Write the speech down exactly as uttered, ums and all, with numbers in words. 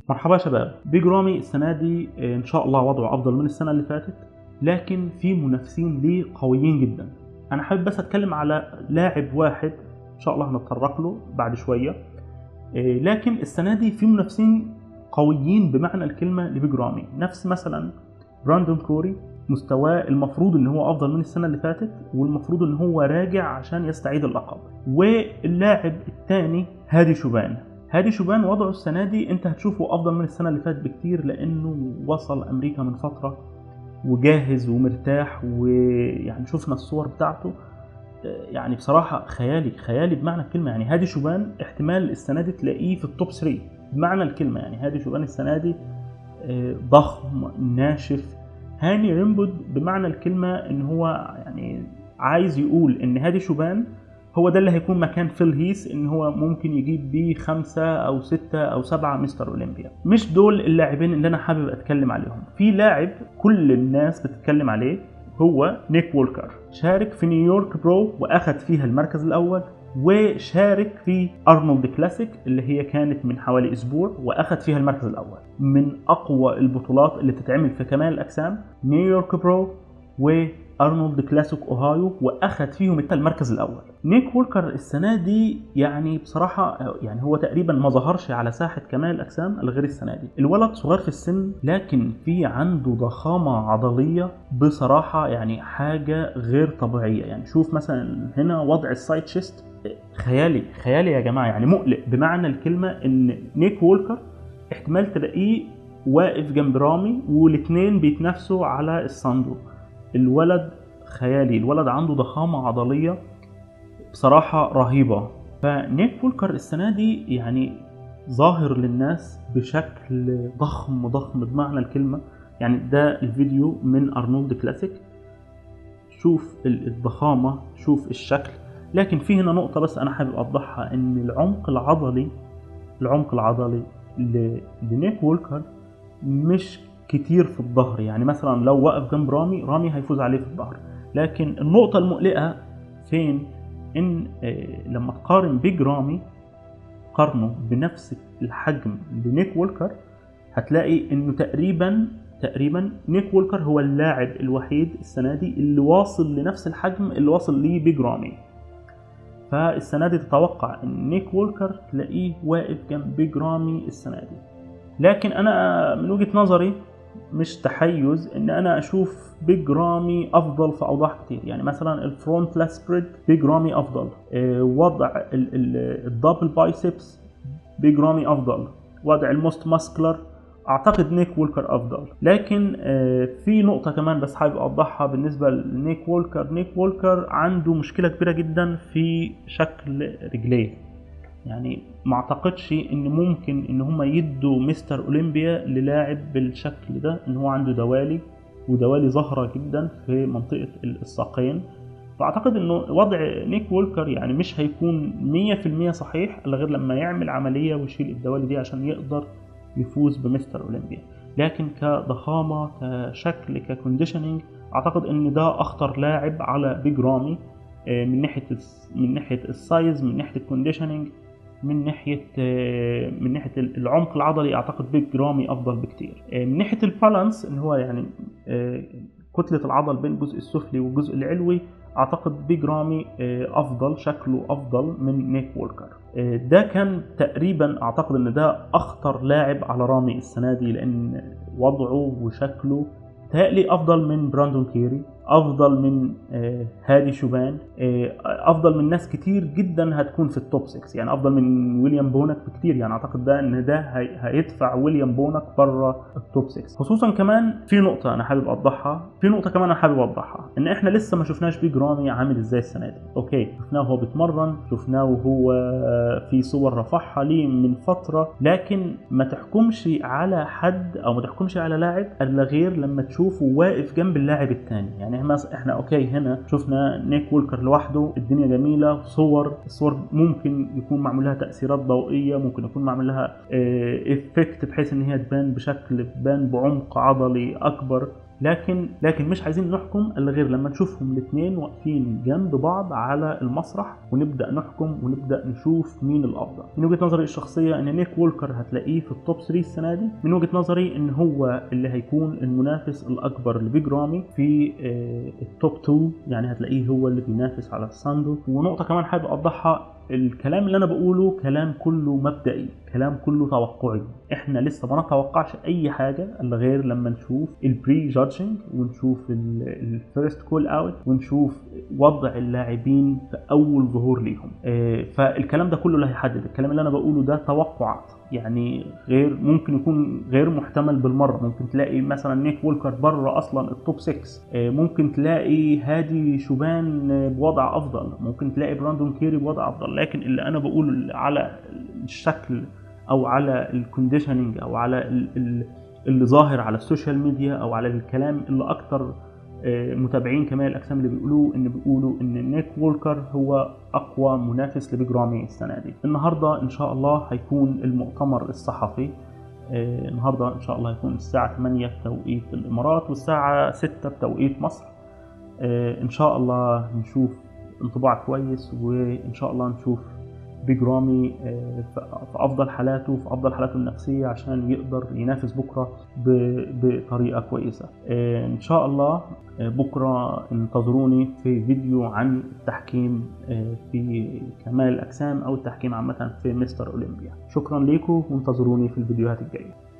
مرحبا يا شباب. بيج رامي السنة دي إن شاء الله وضعه أفضل من السنة اللي فاتت، لكن في منافسين ليه قويين جدا. أنا حابب بس أتكلم على لاعب واحد إن شاء الله هنتطرق له بعد شوية، لكن السنة دي في منافسين قويين بمعنى الكلمة لبيج رامي، نفس مثلا براندون كوري. مستواه المفروض ان هو افضل من السنه اللي فاتت، والمفروض ان هو راجع عشان يستعيد اللقب. واللاعب الثاني هادي شوبان. هادي شوبان وضعه السنه دي انت هتشوفه افضل من السنه اللي فاتت بكتير، لانه وصل امريكا من فتره وجاهز ومرتاح، ويعني شفنا الصور بتاعته يعني بصراحه خيالي خيالي بمعنى الكلمه. يعني هادي شوبان احتمال السنه دي تلاقيه في التوب ثلاثة بمعنى الكلمه. يعني هادي شوبان السنه دي ضخم ناشف. هاني ريمبود بمعنى الكلمة ان هو يعني عايز يقول ان هادي شوبان هو ده اللي هيكون مكان فيل هيث، ان هو ممكن يجيب بيه خمسة او ستة او سبعة مستر اولمبيا. مش دول اللاعبين اللي انا حابب اتكلم عليهم. في لاعب كل الناس بتتكلم عليه هو نيك وولكر. شارك في نيويورك برو واخد فيها المركز الاول، وشارك في أرنولد كلاسيك اللي هي كانت من حوالي أسبوع وأخذ فيها المركز الأول. من أقوى البطولات اللي بتتعمل في كمال الأجسام نيويورك برو وأرنولد كلاسيك أوهايو، وأخذ فيهم المركز الأول. نيك وولكر السنة دي يعني بصراحة يعني هو تقريبا ما ظهرش على ساحة كمال الأجسام غير السنة دي. الولد صغير في السن، لكن في عنده ضخامة عضلية بصراحة يعني حاجة غير طبيعية. يعني شوف مثلا هنا وضع السايد تشيست خيالي خيالي يا جماعة، يعني مقلق بمعنى الكلمة. ان نيك وولكر احتمال تلاقيه واقف جنب رامي والاثنين بيتنافسوا على الصندوق. الولد خيالي، الولد عنده ضخامة عضلية بصراحة رهيبة. فنيك وولكر السنة دي يعني ظاهر للناس بشكل ضخم ضخم بمعنى الكلمة. يعني ده الفيديو من أرنولد كلاسيك، شوف الضخامة شوف الشكل. لكن في هنا نقطة بس أنا حابب أوضحها، إن العمق العضلي العمق العضلي لنيك وولكر مش كتير في الظهر. يعني مثلا لو وقف جنب رامي رامي هيفوز عليه في الظهر. لكن النقطة المقلقة فين؟ إن لما تقارن بيج رامي قارنه بنفس الحجم لنيك وولكر، هتلاقي إنه تقريبا تقريبا نيك وولكر هو اللاعب الوحيد السنة دي اللي واصل لنفس الحجم اللي واصل ليه بيج رامي. فالسنة دي تتوقع ان نيك وولكر تلاقيه واقف جنب بيج رامي السنة دي. لكن انا من وجهة نظري مش تحيز ان انا اشوف بيج رامي افضل في اوضاع كتير. يعني مثلا الفرونت لا سبريد بيج رامي افضل، وضع الدبل بايسبس بيج رامي افضل، وضع الموست ماسكلر اعتقد نيك وولكر افضل. لكن في نقطة كمان بس حابب اوضحها بالنسبة لنيك وولكر. نيك وولكر عنده مشكلة كبيرة جدا في شكل رجليه. يعني ما اعتقدش ان ممكن ان هم يدوا مستر اولمبيا للاعب بالشكل ده، ان هو عنده دوالي ودوالي ظاهرة جدا في منطقة الساقين. فاعتقد انه وضع نيك وولكر يعني مش هيكون مية في المية صحيح الا غير لما يعمل عملية ويشيل الدوالي دي عشان يقدر يفوز بمستر اولمبيا. لكن كضخامة كشكل ككونديشنينج اعتقد ان ده اخطر لاعب على بيج رامي، من ناحية من ناحية السايز، من ناحية الكونديشنينج، من ناحية من ناحية العمق العضلي اعتقد بيج رامي افضل بكتير. من ناحية البالانس اللي هو يعني كتلة العضل بين الجزء السفلي والجزء العلوي، اعتقد بيج رامي افضل، شكله افضل من نيك وولكر. ده كان تقريبا اعتقد ان ده اخطر لاعب على رامي السنة دي، لان وضعه وشكله تهيألي افضل من براندون كيري، افضل من هادي شوبان، افضل من ناس كتير جدا هتكون في التوب ستة. يعني افضل من ويليام بونك بكتير. يعني اعتقد ده ان ده هيدفع ويليام بونك بره التوب ستة. خصوصا كمان في نقطة انا حابب اوضحها في نقطة كمان انا حابب اوضحها ان احنا لسه ما شفناش بيج رامي عامل ازاي السنة دي. اوكي شفناه وهو بيتمرن، شفناه وهو في صور رفعها ليه من فترة، لكن ما تحكمش على حد او ما تحكمش على لاعب الا غير لما تشوفه واقف جنب اللاعب الثاني. يعني احنا اوكي هنا شفنا نيك وولكر لوحده الدنيا جميله، صور الصور ممكن يكون معمول لها تاثيرات ضوئيه، ممكن يكون معمول لها افكت بحيث ان هي تبان بشكل تبان بعمق عضلي اكبر. لكن لكن مش عايزين نحكم الا غير لما نشوفهم الاثنين واقفين جنب بعض على المسرح، ونبدا نحكم ونبدا نشوف مين الافضل. من وجهه نظري الشخصيه ان نيك وولكر هتلاقيه في التوب ثلاثة السنه دي. من وجهه نظري ان هو اللي هيكون المنافس الاكبر لبيج رامي في التوب اثنين، يعني هتلاقيه هو اللي بينافس على الساندو. ونقطه كمان حابب اوضحها، الكلام اللي انا بقوله كلام كله مبدئي، كلام كله توقعي، احنا لسه ما نتوقعش اي حاجه الا غير لما نشوف البري جادجنج ونشوف الفيرست كول اوت ونشوف وضع اللاعبين في اول ظهور ليهم. فالكلام ده كله اللي هيحدد. الكلام اللي انا بقوله ده توقعات، يعني غير ممكن يكون غير محتمل بالمره. ممكن تلاقي مثلا نيك وولكر بره اصلا التوب ستة، ممكن تلاقي هادي شوبان بوضع افضل، ممكن تلاقي براندون كيري بوضع افضل. لكن اللي انا بقوله على الشكل او على الكونديشننج او على اللي ظاهر على السوشيال ميديا او على الكلام اللي اكتر متابعين كمال الاجسام اللي بيقولوه، ان بيقولوا ان نيك وولكر هو اقوى منافس لبيج رامي السنه دي. النهارده ان شاء الله هيكون المؤتمر الصحفي. النهارده ان شاء الله هيكون الساعه ثمانية بتوقيت الامارات والساعه ستة بتوقيت مصر. ان شاء الله نشوف انطباع كويس، وان شاء الله نشوف بيج رامي في افضل حالاته، في افضل حالاته النفسيه، عشان يقدر ينافس بكره بطريقه كويسه. ان شاء الله بكره انتظروني في فيديو عن التحكيم في كمال الاجسام او التحكيم عامه في مستر اولمبيا. شكرا لكم وانتظروني في الفيديوهات الجايه.